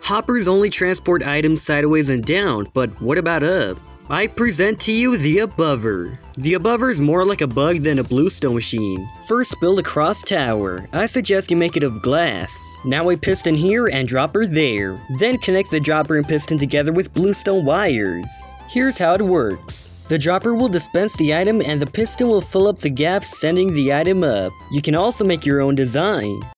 Hoppers only transport items sideways and down, but what about up? I present to you the Abover. The Abover is more like a bug than a bluestone machine. First, build a cross tower. I suggest you make it of glass. Now a piston here and dropper there. Then connect the dropper and piston together with bluestone wires. Here's how it works. The dropper will dispense the item and the piston will fill up the gaps, sending the item up. You can also make your own design.